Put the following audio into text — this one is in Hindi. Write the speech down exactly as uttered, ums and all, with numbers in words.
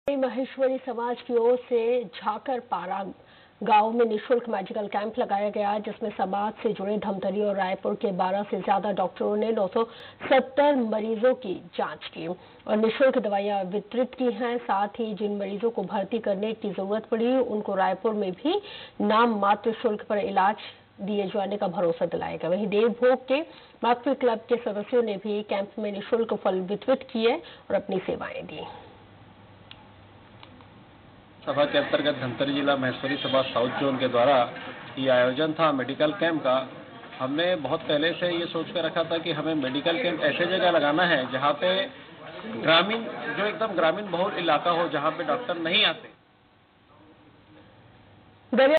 महेश्वरी समाज की ओर से झाकर पारा गांव में निशुल्क मेडिकल कैंप लगाया गया, जिसमें समाज से जुड़े धमतरी और रायपुर के बारह से ज्यादा डॉक्टरों ने नौ सौ सत्तर मरीजों की जांच की और निशुल्क दवाइयां वितरित की हैं। साथ ही जिन मरीजों को भर्ती करने की जरूरत पड़ी, उनको रायपुर में भी नाम मात्र शुल्क पर इलाज दिए जाने का भरोसा दिलाया गया। वहीं देवभोग के मातृ क्लब के सदस्यों ने भी कैंप में निशुल्क फल वितरित किए और अपनी सेवाएं दी। सभा के अंतर्गत धमतरी जिला महेश्वरी सभा साउथ जोन के द्वारा ये आयोजन था मेडिकल कैंप का। हमने बहुत पहले से ये सोच कर रखा था कि हमें मेडिकल कैंप ऐसे जगह लगाना है जहाँ पे ग्रामीण जो एकदम ग्रामीण बहुल इलाका हो, जहाँ पे डॉक्टर नहीं आते।